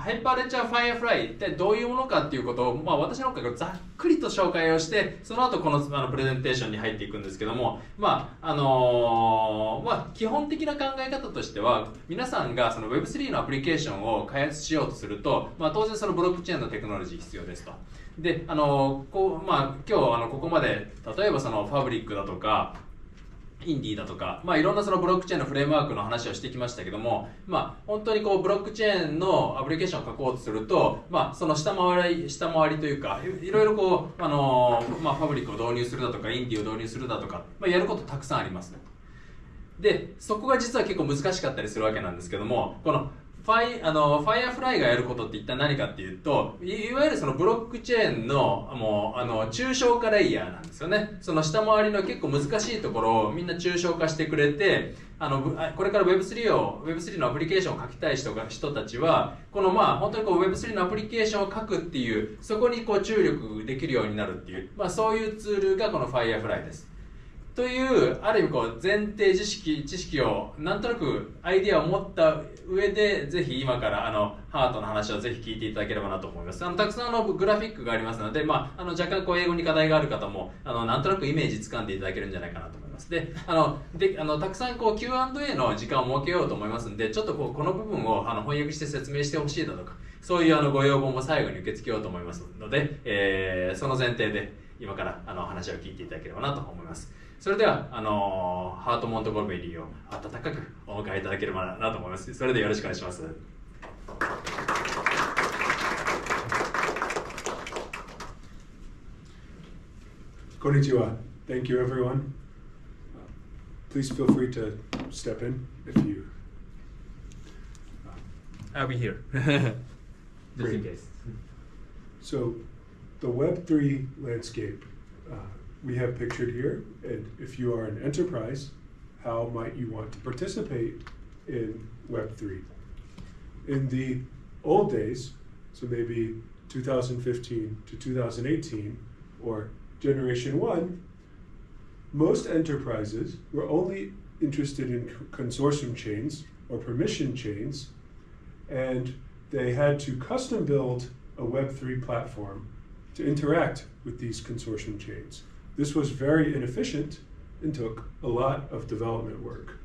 ハイパーレッチャーファイアフライってどういうものかっていうことを、私の方からざっくりと紹介をして、その後このプレゼンテーションに入っていくんですけども、基本的な考え方としては、皆さんがその Web3 のアプリケーションを開発しようとすると、当然そのブロックチェーンのテクノロジー必要ですと。で、今日ここまで例えばそのファブリックだとかインディーだとか、いろんなそのブロックチェーンのフレームワークの話をしてきましたけども、本当にこうブロックチェーンのアプリケーションを書こうとすると、その下回りというか、いろいろこうファブリックを導入するだとかインディーを導入するだとか、やることたくさんありますね。で、そこが実は結構難しかったりするわけなんですけども、このファイアフライがやることって一体何かっていうと、いわゆるそのブロックチェーンの抽象化レイヤーなんですよね。その下回りの結構難しいところをみんな抽象化してくれて、これから Web3 のアプリケーションを書きたい人たちは、この本当にこう Web3 のアプリケーションを書くっていう、そこにこう注力できるようになるっていう、そういうツールがこのファイアフライです。というある意味こう前提知識をなんとなくアイデアを持った上で、ぜひ今からハートの話をぜひ聞いていただければなと思います。たくさんグラフィックがありますので、若干こう英語に課題がある方もなんとなくイメージつかんでいただけるんじゃないかなと思います。で、たくさんこう Q&A の時間を設けようと思いますので、ちょっとこの部分を翻訳して説明してほしいだとか、そういうご要望も最後に受け付けようと思いますので、その前提で今から話を聞いていただければなと思います。それではハート・モントゴメリーを温かくお迎えいただければなと思います。それでよろしくお願いします。 こんにちは。Thank you, everyone. Please feel free to step in if you. I'll be here. Just in case. So, the Web3 landscape we have pictured here, and if you are an enterprise, how might you want to participate in Web3? In the old days, so maybe 2015 to 2018, or Generation 1, most enterprises were only interested in consortium chains or permission chains, and they had to custom build a Web3 platform to interact with these consortium chains. This was very inefficient and took a lot of development work.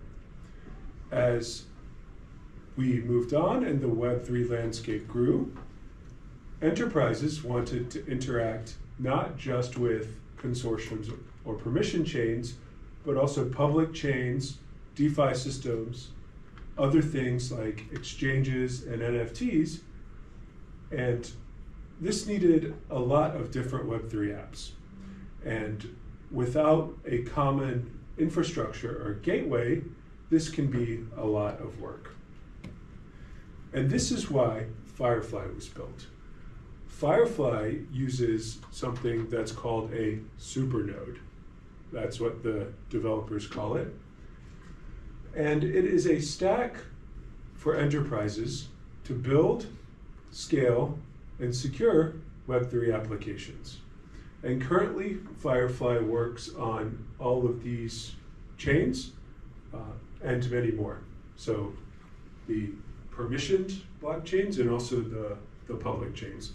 As we moved on and the Web3 landscape grew, enterprises wanted to interact not just with consortiums or permission chains, but also public chains, DeFi systems, other things like exchanges and NFTs, and this needed a lot of different Web3 apps. And without a common infrastructure or gateway, this can be a lot of work. And this is why Firefly was built. Firefly uses something that's called a supernode. That's what the developers call it. And it is a stack for enterprises to build, scale, and secure Web3 applications. And currently, Firefly works on all of these chains and many more. So the permissioned blockchains and also the public chains.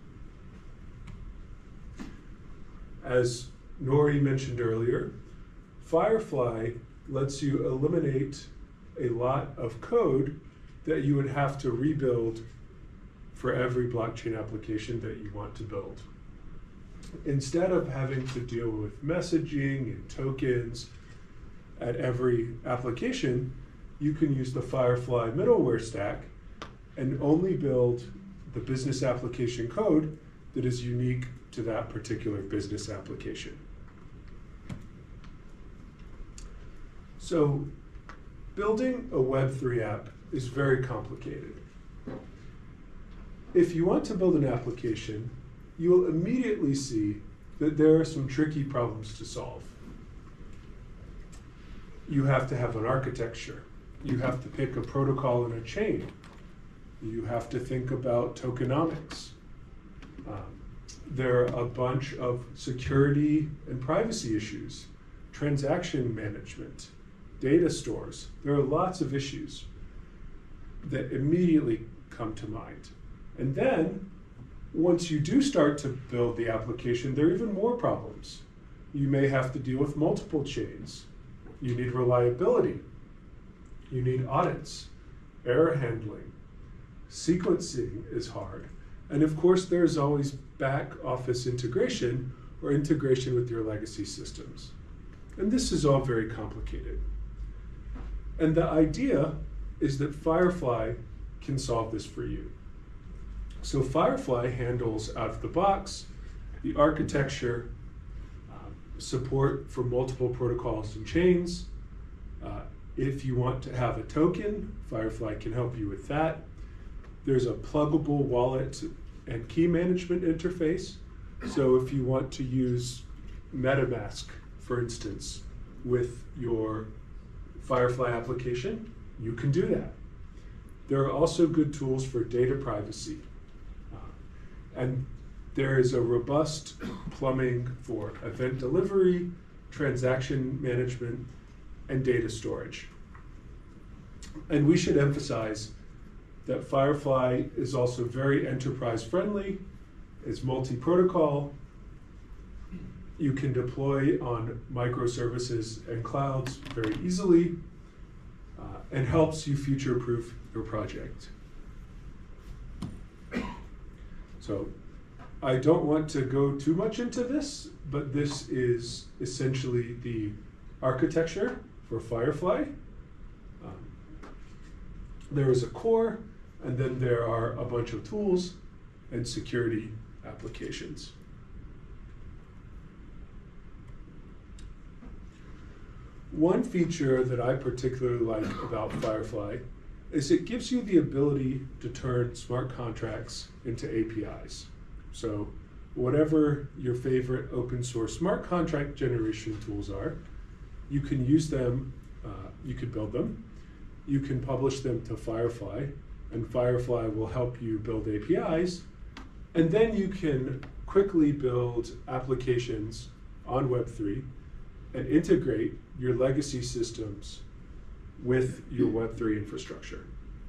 As Nori mentioned earlier, Firefly lets you eliminate a lot of code that you would have to rebuild for every blockchain application that you want to build. Instead of having to deal with messaging and tokens at every application, you can use the Firefly middleware stack and only build the business application code that is unique to that particular business application. So building a Web3 app is very complicated. If you want to build an application, you will immediately see that there are some tricky problems to solve. You have to have an architecture. You have to pick a protocol and a chain. You have to think about tokenomics. There are a bunch of security and privacy issues, transaction management, data stores. There are lots of issues that immediately come to mind. And then, once you do start to build the application, there are even more problems. You may have to deal with multiple chains. You need reliability. You need audits, error handling. Sequencing is hard. And of course, there's always back office integration or integration with your legacy systems. And this is all very complicated. And the idea is that Firefly can solve this for you. So Firefly handles out of the box the architecture, support for multiple protocols and chains. If you want to have a token, Firefly can help you with that. There's a pluggable wallet and key management interface. So if you want to use MetaMask, for instance, with your Firefly application, you can do that. There are also good tools for data privacy. And there is a robust plumbing for event delivery, transaction management, and data storage. And we should emphasize that Firefly is also very enterprise friendly, it's multi-protocol, you can deploy on microservices and clouds very easily, and helps you future-proof your project. So I don't want to go too much into this, but this is essentially the architecture for Firefly. There is a core, and then there are a bunch of tools and security applications. One feature that I particularly like about Firefly is it gives you the ability to turn smart contracts into APIs. So whatever your favorite open source smart contract generation tools are, you can use them, you can build them, you can publish them to Firefly, and Firefly will help you build APIs, and then you can quickly build applications on Web3 and integrate your legacy systems with your Web3 infrastructure.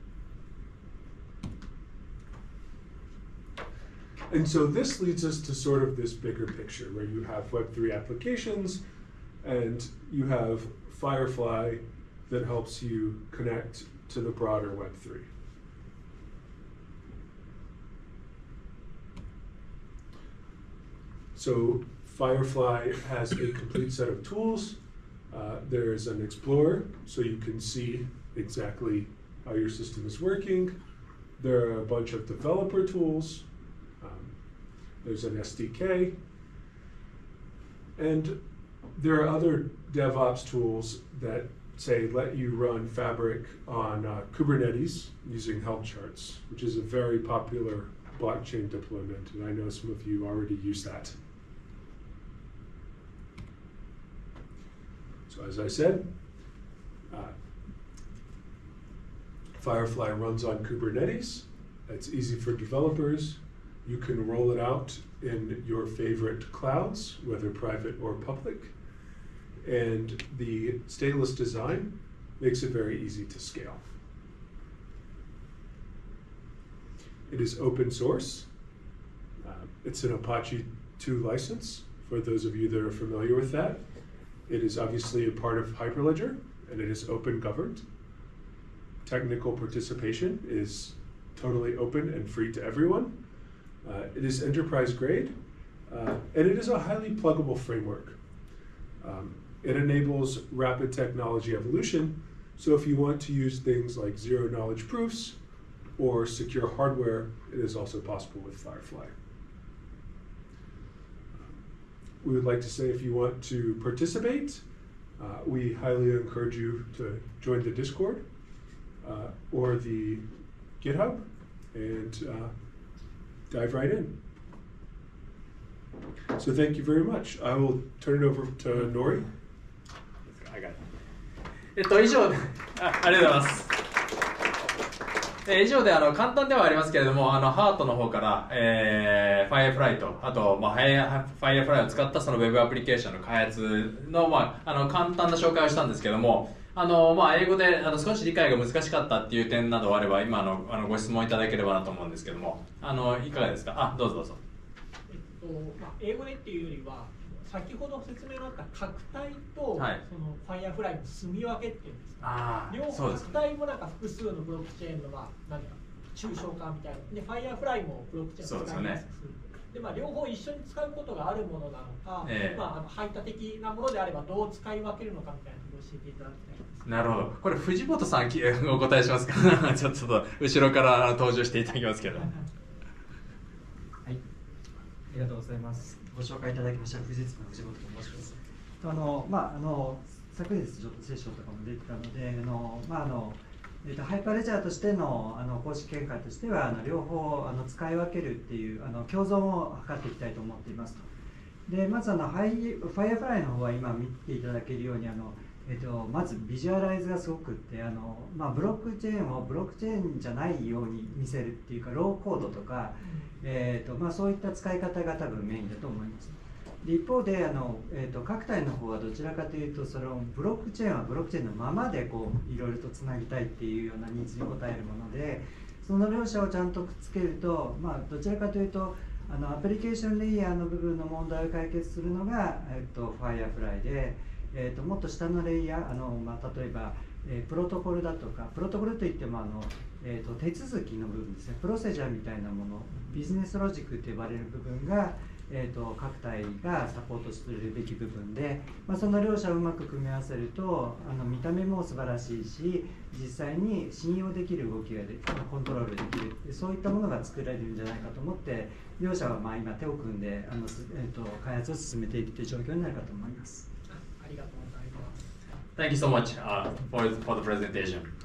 And so this leads us to sort of this bigger picture where you have Web3 applications and you have Firefly that helps you connect to the broader Web3. So Firefly has a complete set of tools. There's an Explorer, so you can see exactly how your system is working. There are a bunch of developer tools. There's an SDK. And there are other DevOps tools that, say, let you run Fabric on Kubernetes using help charts, which is a very popular blockchain deployment, and I know some of you already use that. So as I said, Firefly runs on Kubernetes. It's easy for developers. You can roll it out in your favorite clouds, whether private or public. And the stateless design makes it very easy to scale. It is open source. It's an Apache 2 license, for those of you that are familiar with that. It is obviously a part of Hyperledger, and it is open governed. Technical participation is totally open and free to everyone. It is enterprise grade, and it is a highly pluggable framework. It enables rapid technology evolution, so if you want to use things like zero-knowledge proofs or secure hardware, it is also possible with Firefly. We would like to say if you want to participate, we highly encourage you to join the Discord or the GitHub and dive right in. So thank you very much. I will turn it over to Nori. I got it. 以上でありがとうございます。以上で簡単ではありますけれども、ハートの方から、Firefly と、あと、Firefly を使ったそのウェブアプリケーションの開発の、簡単な紹介をしたんですけども、 英語で少し理解が難しかったっていう点などあれば今ご質問いただければなと思うんですけども、いかがですか。どうぞどうぞ。 英語でっていうよりは先ほど説明のあった核体と、 はい、 そのファイアフライの住み分けっていうんですか、 両方核体もなんか複数のブロックチェーンの何か抽象化みたいなで、ファイアフライもブロックチェーンを使いやすくするで、両方一緒に使うことがあるものなのか、排他的なものであればどう使い分けるのかみたいなことを教えていただきたいです。 なるほど。これ藤本さんお答えしますか。ちょっと後ろから登場していただきますけど。 はい、ありがとうございます。ご紹介いただきました藤本と申します。昨日ちょっとセッションとかも出てたので、ハイパーレジャーとしての公式見解としては両方使い分けるっていう共存を図っていきたいと思っていますと。でまずファイアフライの方は今見ていただけるようにまずビジュアライズがすごくってブロックチェーンをブロックチェーンじゃないように見せるっていうかローコードとか、そういった使い方が多分メインだと思います。で一方で各体の方はどちらかというとそのブロックチェーンはブロックチェーンのままでこういろいろとつなぎたいっていうようなニーズに応えるもので、その両者をちゃんとくっつけると、どちらかというとアプリケーションレイヤーの部分の問題を解決するのが、Firefly で、もっと下のレイヤー例えば、プロトコルだとか、プロトコルといっても手続きの部分ですね、プロセジャーみたいなもの、ビジネスロジックと呼ばれる部分が、各体がサポートするべき部分で、その両者をうまく組み合わせると見た目も素晴らしいし、実際に信用できる動きがコントロールできる、そういったものが作られるんじゃないかと思って、両者は今手を組んで開発を進めていくという状況になるかと思います。 ありがとうございます。 Thank you so much for the presentation.